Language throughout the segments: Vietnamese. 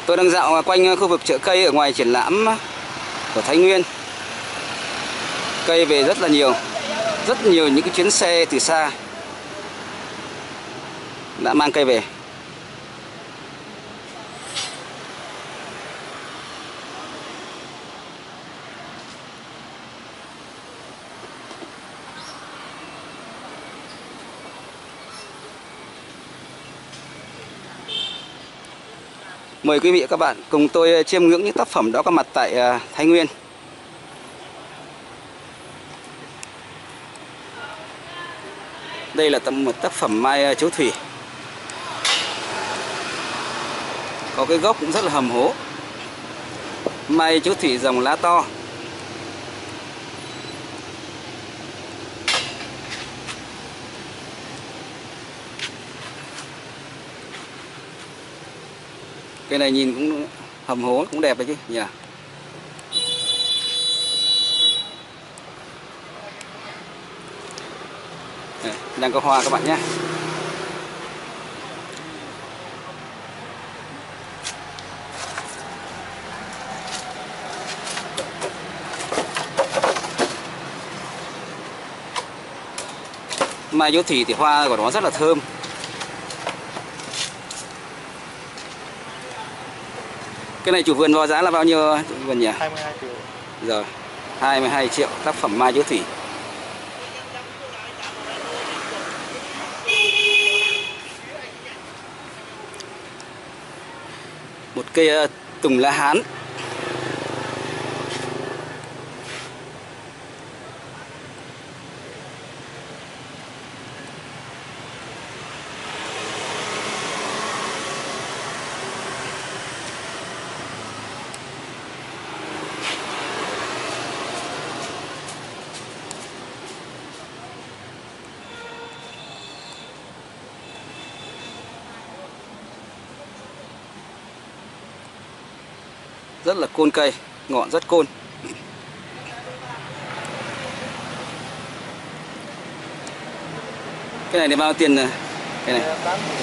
Tôi đang dạo quanh khu vực chợ cây ở ngoài triển lãm của Thái Nguyên. Cây về rất là nhiều. Rất nhiều những cái chuyến xe từ xa đã mang cây về. Mời quý vị và các bạn cùng tôi chiêm ngưỡng những tác phẩm đó có mặt tại Thái Nguyên. Đây là một tác phẩm mai chiếu thủy. Có cái gốc cũng rất là hầm hố. Mai chiếu thủy dòng lá to. Cái này nhìn cũng hầm hố, cũng đẹp đấy chứ nhỉ. Đang có hoa các bạn nhé. Mai chiếu thủy thì hoa của nó rất là thơm. Cái này chủ vườn báo giá là bao nhiêu chủ vườn nhỉ? 22 triệu. Rồi, 22 triệu tác phẩm mai chiếu thủy. Một cây tùng lá hán. Rất là côn cây, ngọn rất côn. Cái này thì bao tiền này? Cái này.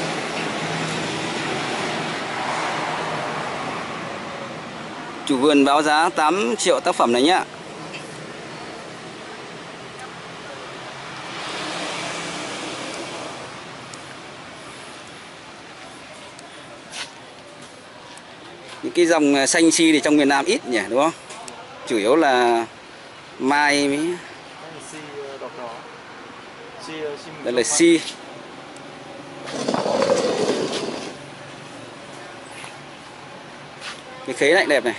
Chủ vườn báo giá 8 triệu tác phẩm này nhá. Những cái dòng xanh si thì trong miền Nam ít nhỉ, đúng không? Chủ yếu là mai mới. Đây là si. Cái khế này đẹp này.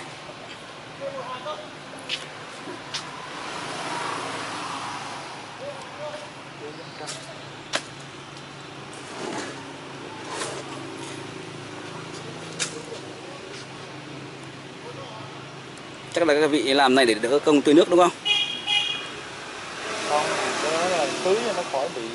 Chắc là các vị làm này để đỡ công tưới nước đúng không? Không, đó là tưới cho nó khỏi bị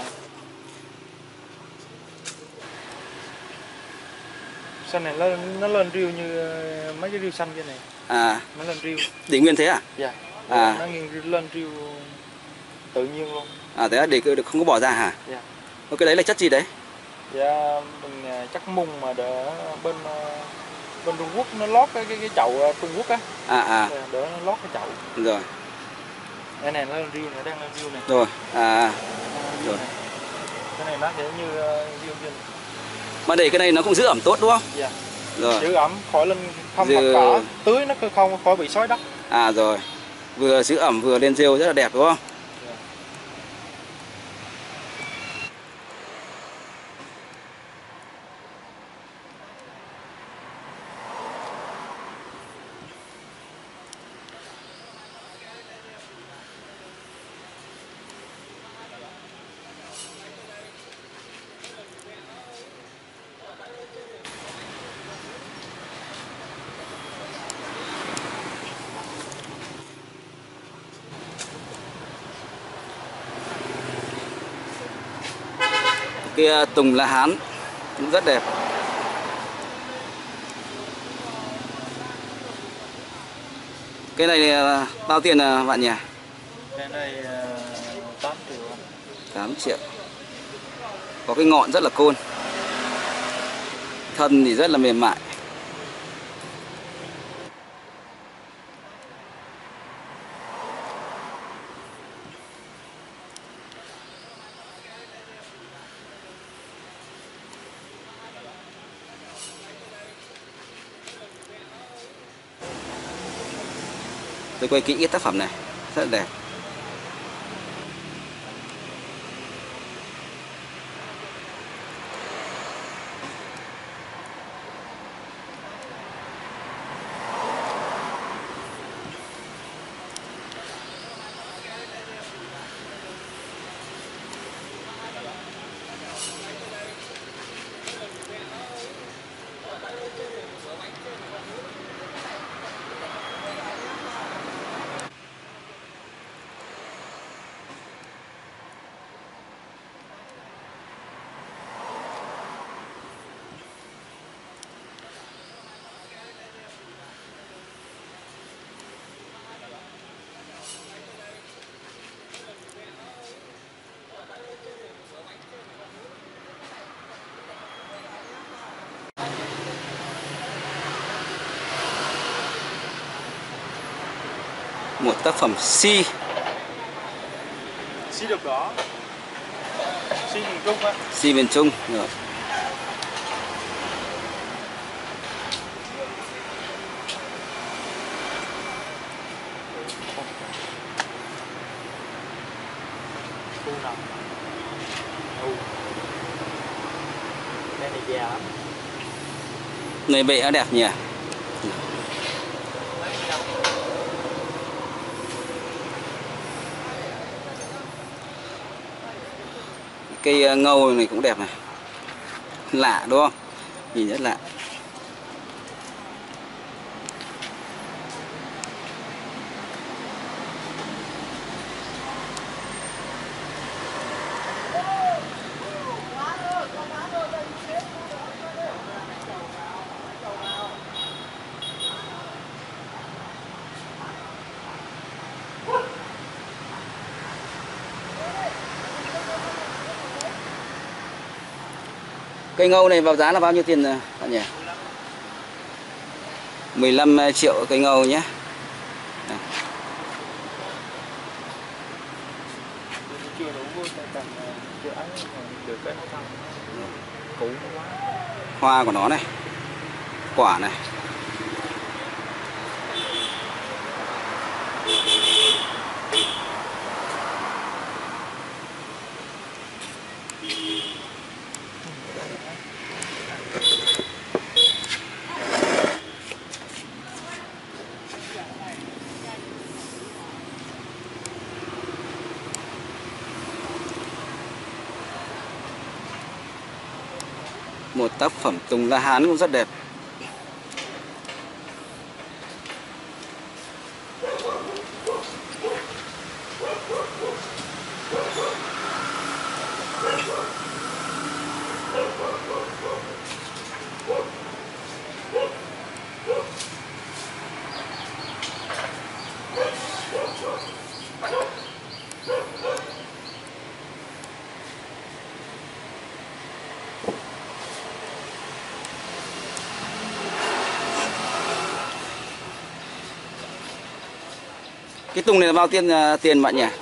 xanh này nó lên riêu như mấy cái riêu xanh kia này. À, nó lên riêu. để nguyên thế à? Dạ. À. Nó lên riêu tự nhiên luôn. À thế để không có bỏ ra hả? Dạ. Cái đấy là chất gì đấy? Dạ, mình chắc mung mà để bên Trung Quốc nó lót cái chậu Trung Quốc á. À. Để nó lót cái chậu. Rồi. Cái này nó lên riêu này, đang lên riêu này. Rồi. À. Rồi. Cái này nó sẽ như riêu trên. Mà để cái này nó cũng giữ ẩm tốt đúng không? Dạ. Rồi. Giữ ẩm khỏi lên không mặt cỏ, tưới nó không khỏi bị xói đất. À rồi. Vừa giữ ẩm vừa lên rêu rất là đẹp đúng không? Cái tùng lá hán cũng rất đẹp. Cái này bao tiền bạn nhỉ? Cái này 8 triệu. 8 triệu. Có cái ngọn rất là côn. Thân thì rất là mềm mại. Tôi quay kỹ cái tác phẩm này rất đẹp. Một tác phẩm Si được đó. Si miền Trung á. Si miền Trung rồi. Khu nào? Đây này già lắm. Người bệ nó đẹp nhỉ. Cây ngâu này cũng đẹp này. Lạ đúng không? Nhìn rất lạ. Cây ngâu này vào giá là bao nhiêu tiền bạn nhỉ? 15 triệu cây ngâu nhé. Chưa đủ chưa ấy được cái nó cũ quá. Hoa của nó này, quả này. Một tác phẩm Tùng La Hán cũng rất đẹp. Cái tùng này là bao tiền bạn nhỉ?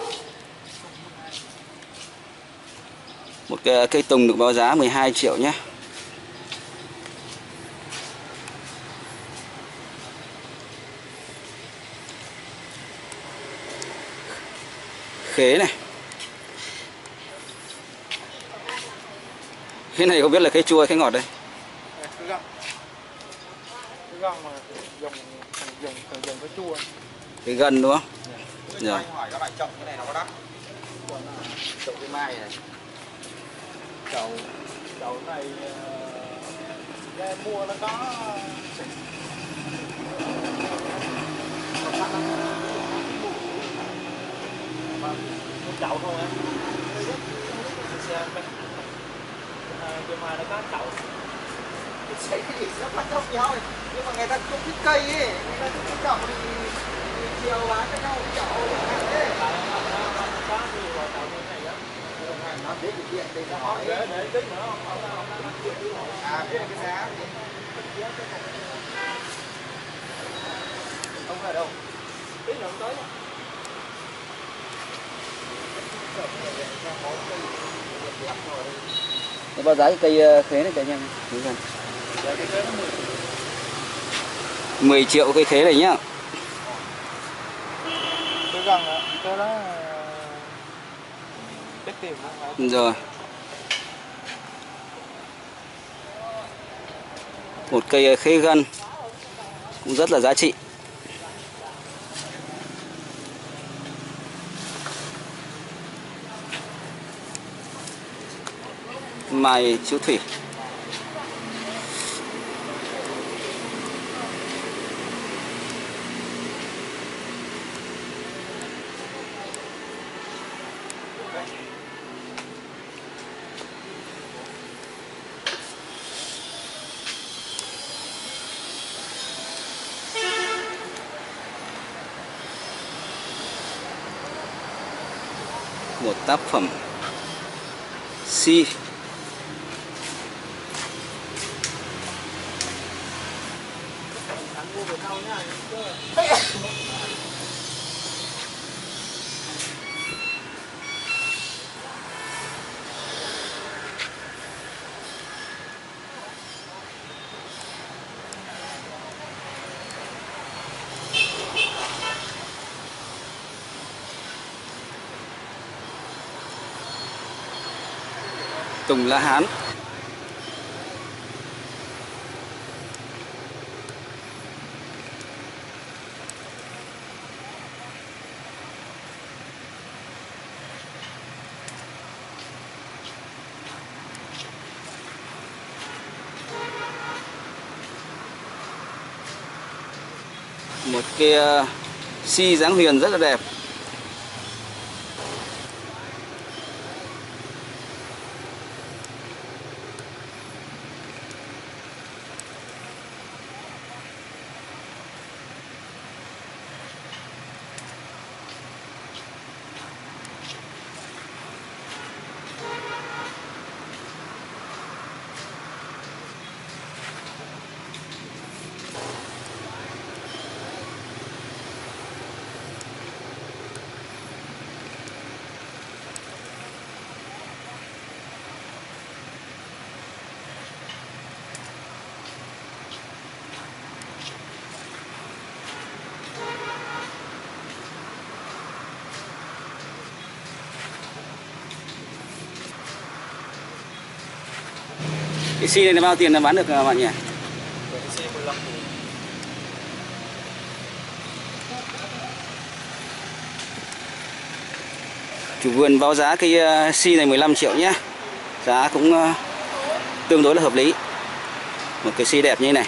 Một cây tùng được báo giá 12 triệu nhé. Khế này. Cái này không biết là khế chua hay khế ngọt đây. Cái găng mà dòng có chua. Cái gân đúng không? Rồi. Anh hỏi các bạn trồng cái này nó có đắt. Trồng cái mai này. Chậu này em mua nó có chậu không em? Nhưng mà nó có chậu. Cái gì nó bắt nhau nhau này. Nhưng mà người ta không thích cây ấy, người ta không thích chậu thì chiều bán cho nhau cái chậu đấy. Có nhiều loại chậu như này đó. Nó thế thì điện thì nó hỏi. Để tí nữa không? À, biết cái giá gì? Không phải đâu. Tí nữa tới. Nó báo giá cái cây khế này cho anh em. 10 triệu cây khế này nhá. gần đó, cái đó đắt tiền đó. Rồi. Một cây khế gân cũng rất là giá trị. Mai chú Thủy. Một tác phẩm si. Tùng La Hán. Một cái si dáng huyền rất là đẹp. Cái si này là bao tiền là bán được bạn nhỉ? Cái xe 15 triệu. Chủ vườn báo giá cái si này 15 triệu nhé. Giá cũng tương đối là hợp lý. Một cái si đẹp như thế này.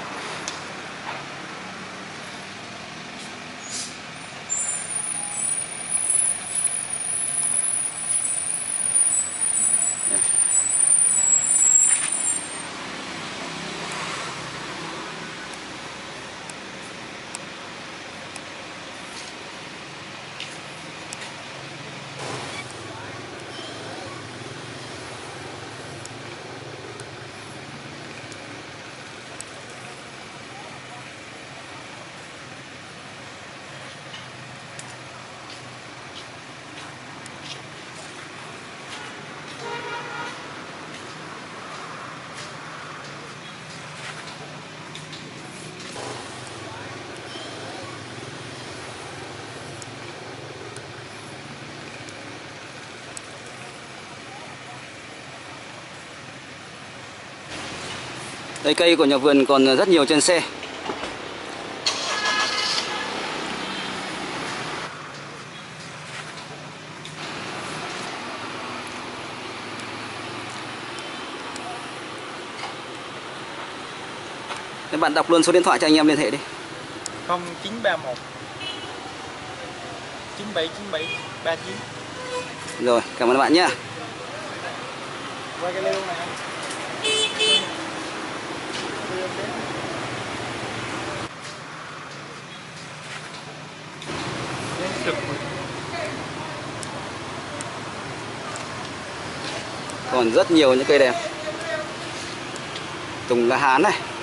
Đây, cây của nhà vườn còn rất nhiều trên xe. Các bạn đọc luôn số điện thoại cho anh em liên hệ đi. 0931 9797 39. Rồi, cảm ơn bạn nhé. Quay cái lêu này. Còn rất nhiều những cây đẹp. Tùng La Hán này.